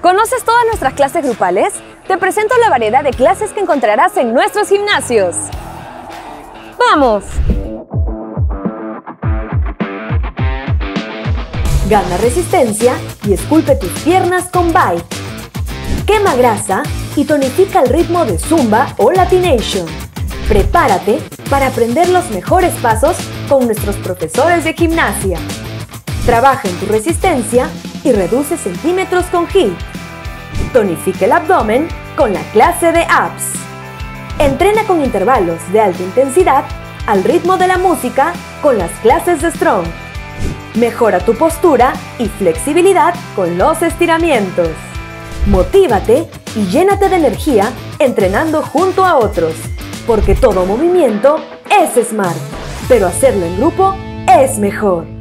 ¿Conoces todas nuestras clases grupales? Te presento la variedad de clases que encontrarás en nuestros gimnasios. ¡Vamos! Gana resistencia y esculpe tus piernas con Bike. Quema grasa y tonifica el ritmo de Zumba o Latination. Prepárate para aprender los mejores pasos con nuestros profesores de gimnasia. Trabaja en tu resistencia y reduce centímetros con HIIT. Tonifica el abdomen con la clase de Abs. Entrena con intervalos de alta intensidad al ritmo de la música con las clases de Strong. Mejora tu postura y flexibilidad con los estiramientos. Motívate y llénate de energía entrenando junto a otros, porque todo movimiento es smart, pero hacerlo en grupo es mejor.